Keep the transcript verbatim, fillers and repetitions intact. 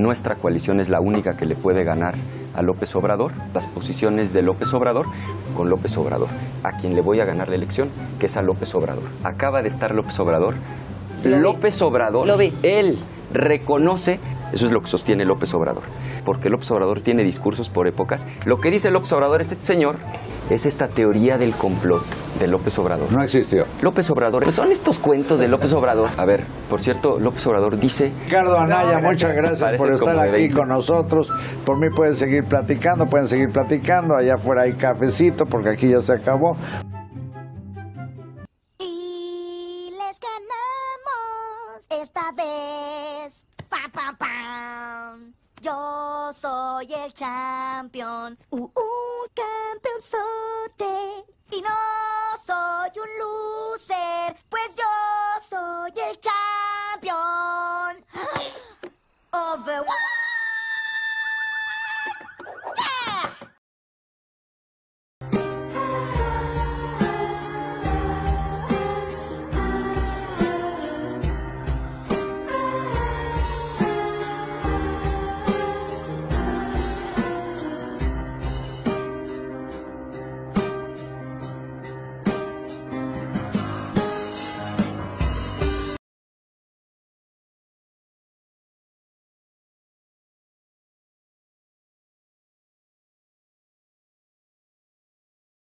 nuestra coalición es la única que le puede ganar a López Obrador, las posiciones de López Obrador con López Obrador, a quien le voy a ganar la elección, que es a López Obrador. Acaba de estar López Obrador. Lo López vi. Obrador, Lo vi. él reconoce, eso es lo que sostiene López Obrador, porque López Obrador tiene discursos por épocas. Lo que dice López Obrador, este señor, es esta teoría del complot de López Obrador. No existió. López Obrador, pues son estos cuentos de López Obrador. A ver, por cierto, López Obrador dice... Ricardo Anaya, muchas gracias por Pareces estar como de aquí veinte. con nosotros. Por mí pueden seguir platicando, pueden seguir platicando. Allá afuera hay cafecito porque aquí ya se acabó. Y les ganamos esta vez. ¡Pam, pam, pam! Yo soy el campeón, uh, un campeonzote. Y no soy un loser, pues yo